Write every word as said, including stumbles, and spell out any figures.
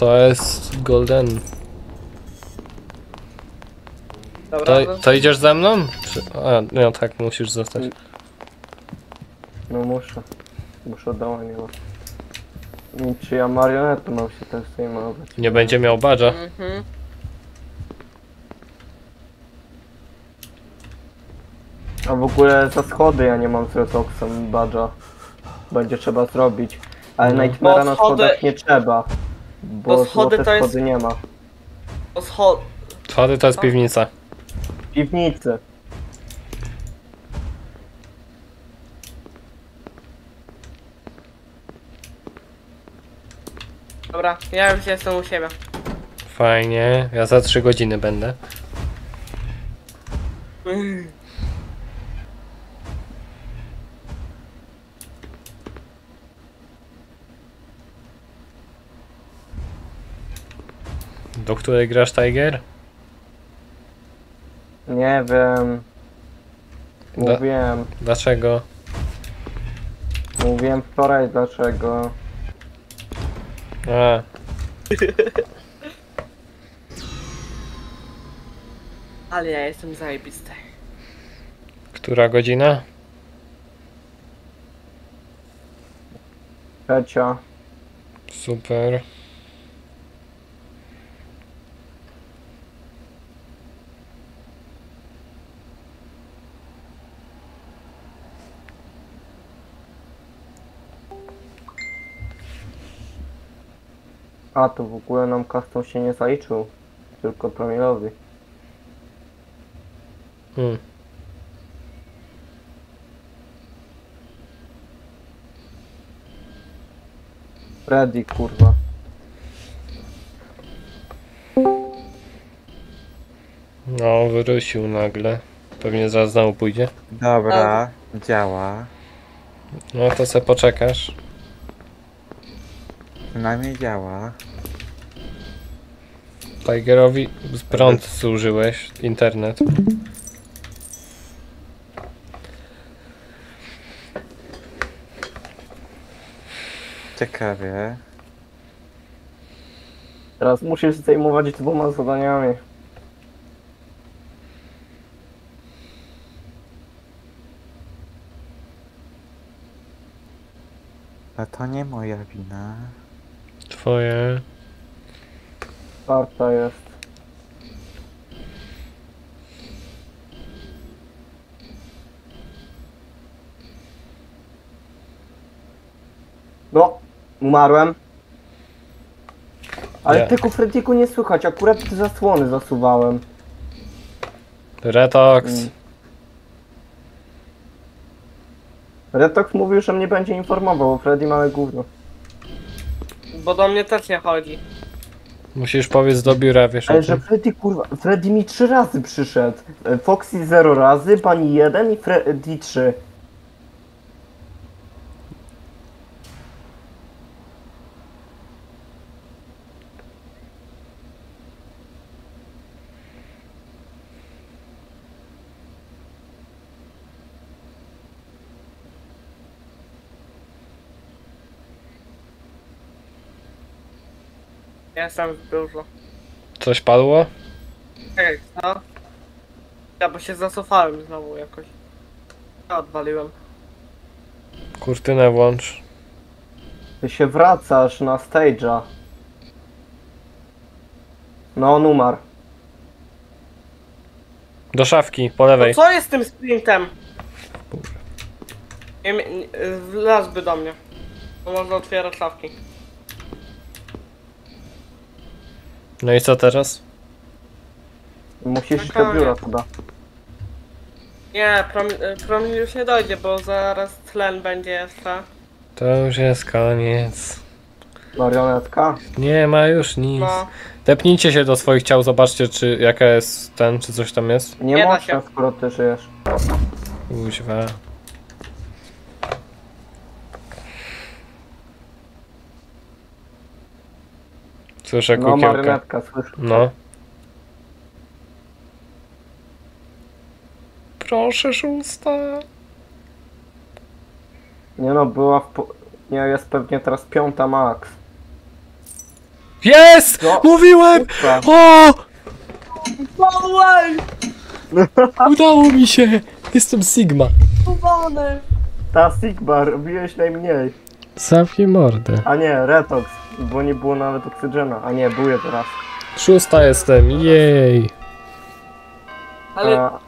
To jest golden. Dobra, To, no. to idziesz ze mną? Czy... A, no tak, musisz zostać. No muszę. Muszę doła nie ma. Czy ja marionetą mam się też zajmować? Nie będzie miał badża. Mhm. A w ogóle za schody ja nie mam z Retoxem badża. Będzie trzeba zrobić. Ale No. Nightmare'a Bo na schody- schodach nie trzeba. Bo bo schody złote to jest- schody nie ma. To schod... Schody to jest piwnica. W piwnicy. Dobra, ja już jestem u siebie. Fajnie, ja za trzy godziny będę. Do której grasz, Tiger? Nie wiem. Da- Mówiłem. Dlaczego? Mówiłem wczoraj dlaczego. A, Ale ja jestem zajebisty. która godzina? Trzecia. Super. A to w ogóle nam custom się nie zaliczył. Tylko promilowi. Hmm. Freddy kurwa. No, wrócił nagle. Pewnie zaraz znowu pójdzie. Dobra, działa. No to se poczekasz. Przynajmniej działa. Tigerowi z prąd zużyłeś, internet. Ciekawie. Teraz musisz zajmować dwoma zadaniami. A to nie moja wina. Twoje. Czwarta jest. No, umarłem. Ale Nie. tylko Freddy'ku nie słychać, akurat te zasłony zasuwałem. Retox. Mm. Retox mówił, że mnie będzie informował, bo Freddy małe gówno. Bo do mnie też nie chodzi. Musisz powiedzieć do biura, wiesz o Ale że tym. Freddy kurwa, Freddy mi trzy razy przyszedł. E, Foxy zero razy, pani jeden i Freddy trzy. Ja jestem w biurze. Coś padło? Czekaj, co? Ja bo się zacofałem znowu jakoś. Ja odwaliłem. Kurtynę włącz. Ty się wracasz na stage'a. No on umarł. Do szafki, po No lewej. co jest z tym sprintem? Nie, nie, wlazłby do mnie. Bo można otwierać szafki. No i co teraz? Musisz iść do Spokojnie. biura chyba. Nie, promil, promil już nie dojdzie, bo zaraz tlen będzie jeszcze. To już jest koniec. Marionetka. Nie ma już nic. No, Tepnijcie się do swoich ciał, zobaczcie czy jaka jest ten, czy coś tam jest. Nie, Nie da można, się. skoro ty żyjesz. Kuźwa. Słyszę No kukiełkę. marionetka, słyszę. No. Proszę, szósta. Nie no, była w... po- Nie, jest pewnie teraz piąta max. Jest! No. Mówiłem! Kurwa. O! No way! Udało mi się! Jestem Sigma. Uwany! Ta Sigma, robiłeś najmniej. Zamknij mordę. A nie, Retox, bo nie było nawet oksygena. A nie, buję teraz. Szósta jestem, jej! Ale A,